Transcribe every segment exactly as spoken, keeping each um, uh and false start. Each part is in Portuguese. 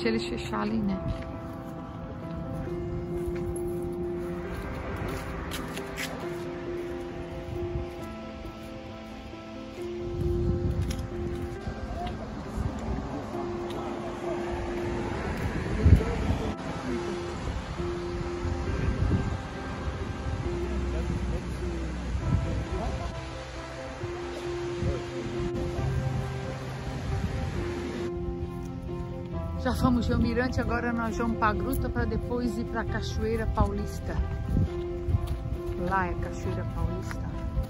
deixa eles fechar ali, né? Já fomos ver o mirante, agora nós vamos para a gruta para depois ir para a Cachoeira Paulista. Lá é Cachoeira Paulista.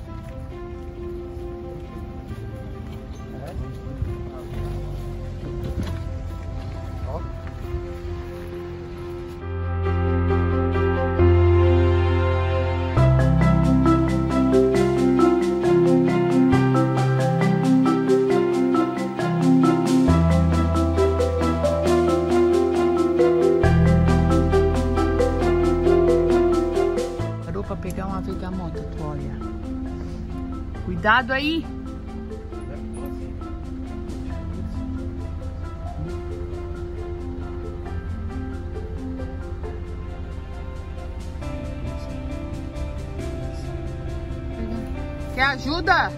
Pegar uma vegamota, tu olha. Cuidado aí! Quer ajuda?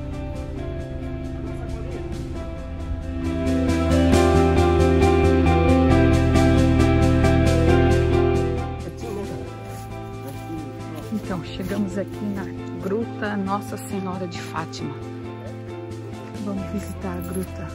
Então, chegamos aqui na Gruta Nossa Senhora de Fátima. Vamos visitar a gruta.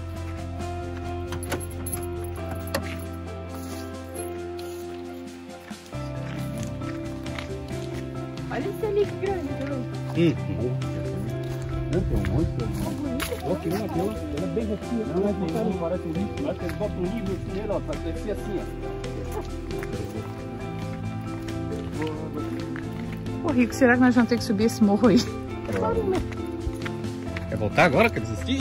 Olha esse ali que grande, Hum, não tem um monte. Olha que nem aquela, ela é bem retinha. Não, não, não parece um livro. Acho que eles botam um livro assim, ó, pra descer assim, ó. Ô Rico, será que nós vamos ter que subir esse morro aí? Quer voltar agora? Quer desistir?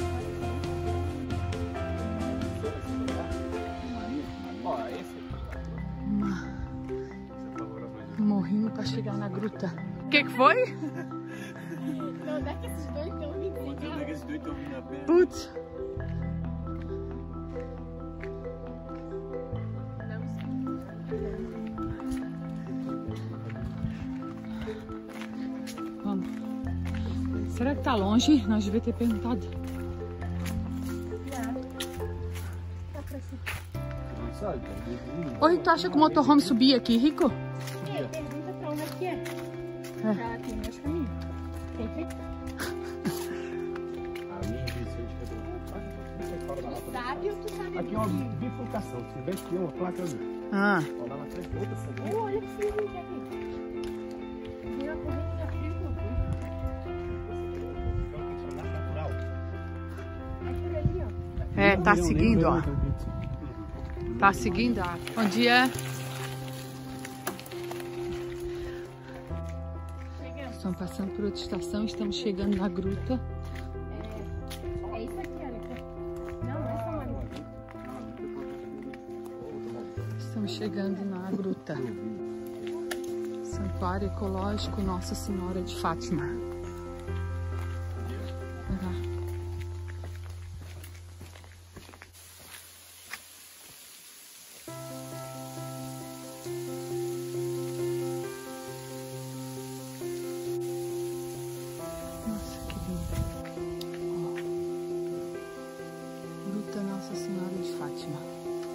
Morrendo pra chegar na gruta. O que que foi? Não, não é que esses dois estão vindo. Não é que esses dois estão vindo a pé. Putz. Vamos. Será que tá longe? Nós devíamos ter perguntado. Ô, Rico, tu acha que o motorhome subia aqui, Rico? É, pergunta pra onde é que é. É. Já tem meus caminhos. Tem que Tu sabe ou tu sabe? Aqui é uma bifurcação. Se vê que é uma placa ali. Ah. Ó, lá na frente tem outra saída. Oh, olha que frio que é aqui. Meu corrente tá frio que eu vi. Aquele ali, ó. É, tá seguindo, ó. Tá seguindo, ó. Bom dia. Chegamos. Estamos passando por outra estação, estamos chegando na gruta. É, é isso aqui, olha aqui. Não, não é essa marinha. Estamos chegando na gruta. Santuário Ecológico Nossa Senhora de Fátima. Olha lá. Nossa, que lindo. Ó. Gruta Nossa Senhora de Fátima.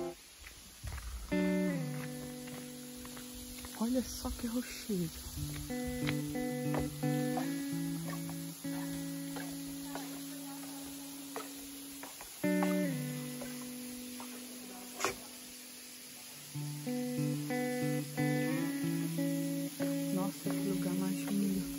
Olha só que rochedo. Nossa, que lugar mais lindo.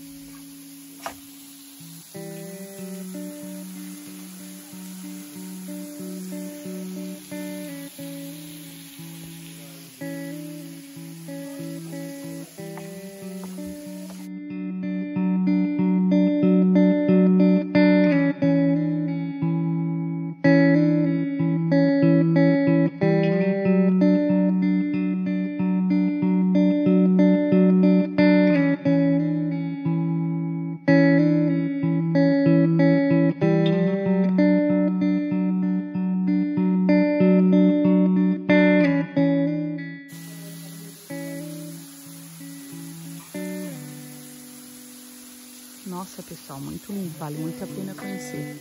pessoal, muito lindo, vale muito a pena conhecer.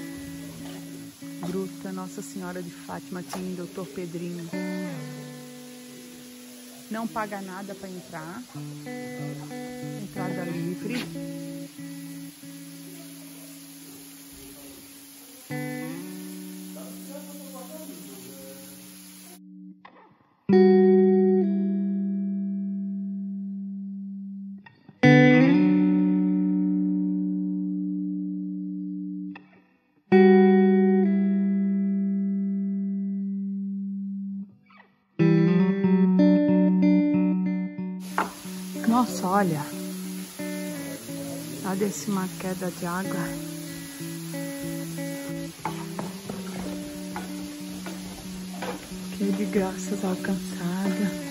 Gruta Nossa Senhora de Fátima aqui em doutor Pedrinho. Não paga nada para entrar. Entrada livre. Nossa, olha, lá desce uma queda de água. Que de graças alcançada.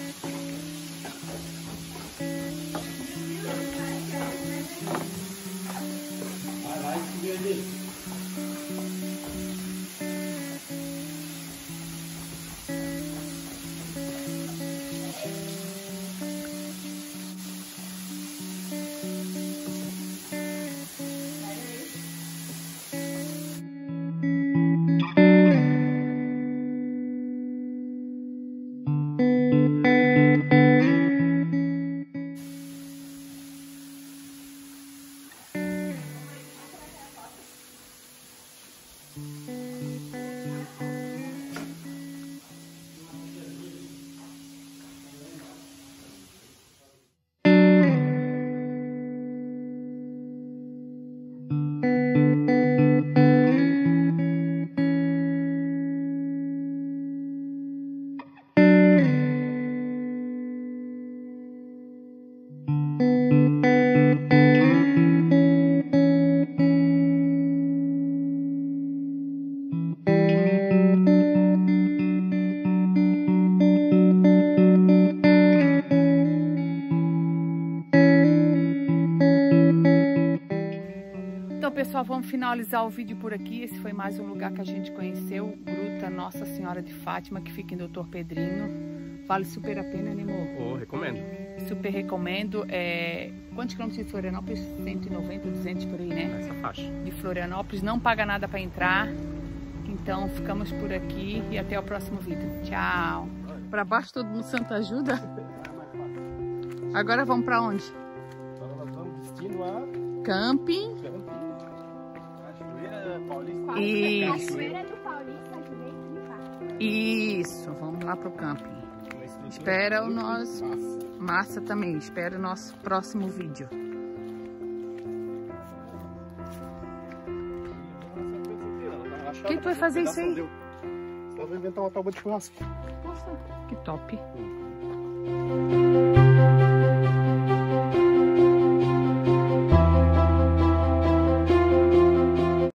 Pessoal, vamos finalizar o vídeo por aqui. Esse foi mais um lugar que a gente conheceu, Gruta Nossa Senhora de Fátima, que fica em doutor Pedrinho. Vale super a pena, né, amor? Oh, recomendo. Super recomendo. É... Quantos quilômetros de Florianópolis? cento e noventa, duzentos por aí, né? Essa faixa. De Florianópolis, não paga nada para entrar. Então ficamos por aqui e até o próximo vídeo. Tchau. Para baixo todo mundo Santa Ajuda. Agora vamos para onde? Agora nós vamos destino a Camping. Paulista. Isso. Cachoeira do Paulista, direito. Isso, vamos lá pro camping. Espera o nosso... Massa também, espera o nosso próximo vídeo. O que tu vai fazer isso aí? Eu vou inventar uma tábua de churrasco. Nossa, que top.